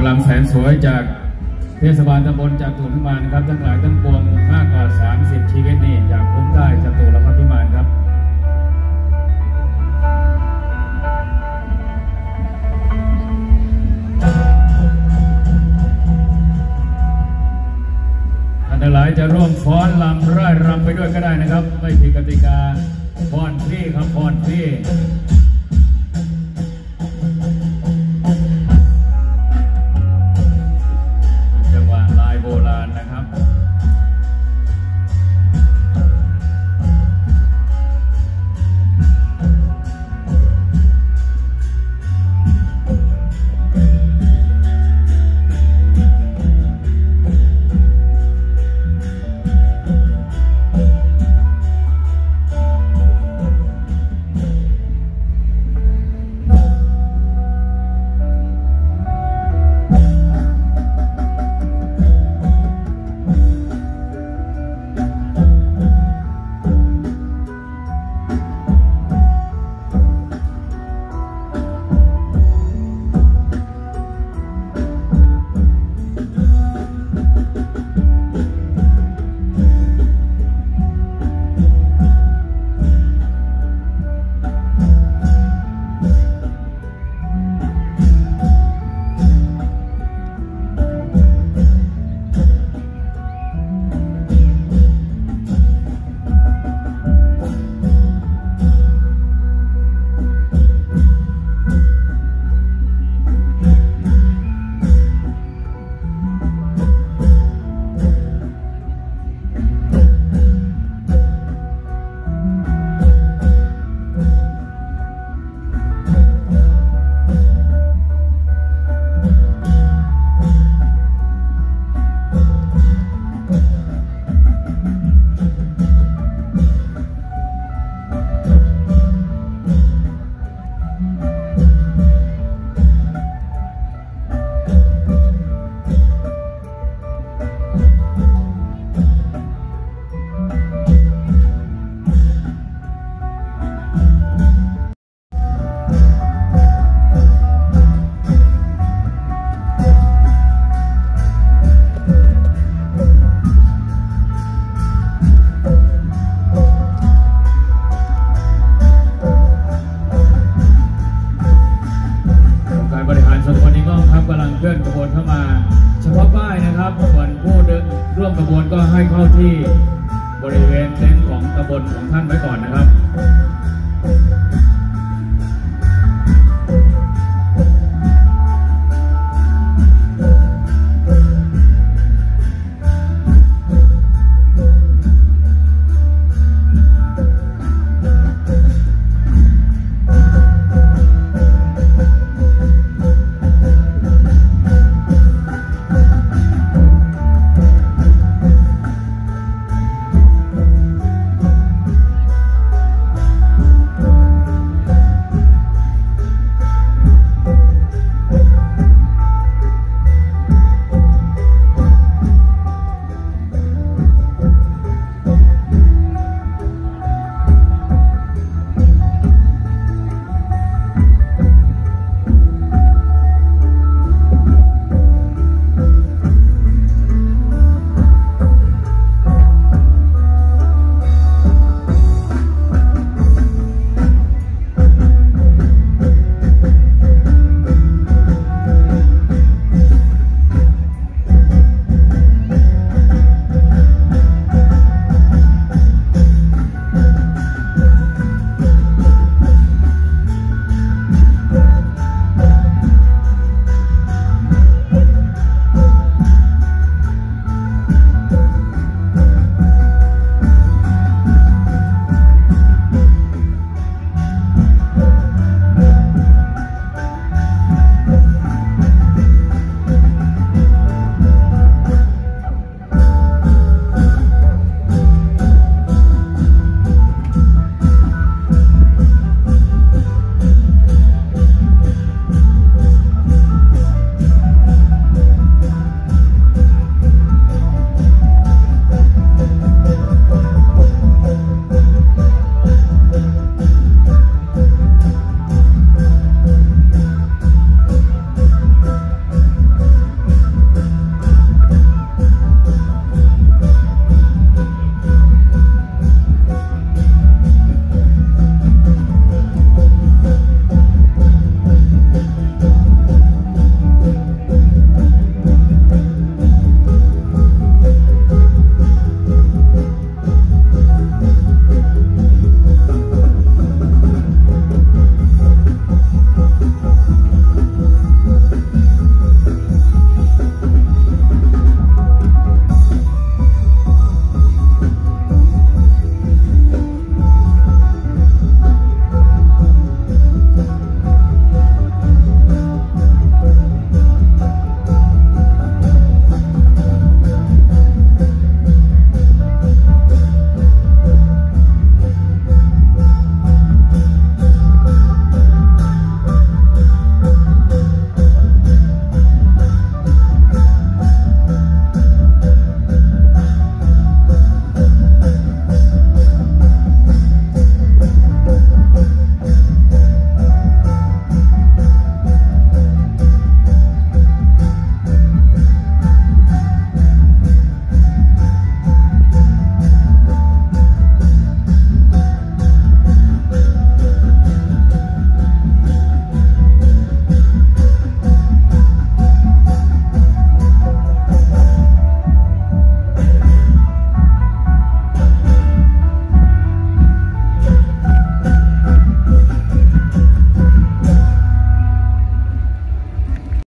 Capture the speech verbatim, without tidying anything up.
ลำแสนสวยจากเทศบาลตำบลจตุรพิมานครับทั้งหลายทั้งปวงมากกว่าสามสิบชีวิตนี่จากภูมิใต้จตุรพิมานครับท่านทั้งหลายจะร่วมฟ้อนลำร่ายรำไปด้วยก็ได้นะครับไม่ผิดกติกาฟ้อนฟรีครับฟ้อนฟรีโบราณนะครับเคลื่อนขบวนเข้ามาเฉพาะป้ายนะครับส่วนผู้เดินร่วมขบวนก็ให้เข้าที่บริเวณเต็นท์ของตำบลของท่านไว้ก่อนนะครับ